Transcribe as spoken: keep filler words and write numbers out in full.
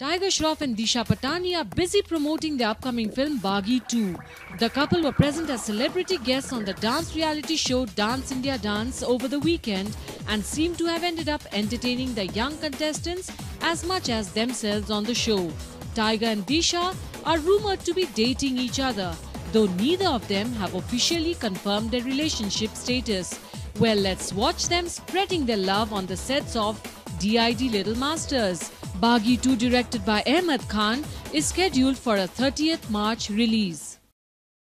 Tiger Shroff and Disha Patani are busy promoting their upcoming film Baaghi two. The couple were present as celebrity guests on the dance reality show Dance India Dance over the weekend and seem to have ended up entertaining the young contestants as much as themselves on the show. Tiger and Disha are rumored to be dating each other, though neither of them have officially confirmed their relationship status. Well, let's watch them spreading their love on the sets of D I D Little Masters. Baaghi two, directed by Ahmed Khan, is scheduled for a thirtieth March release.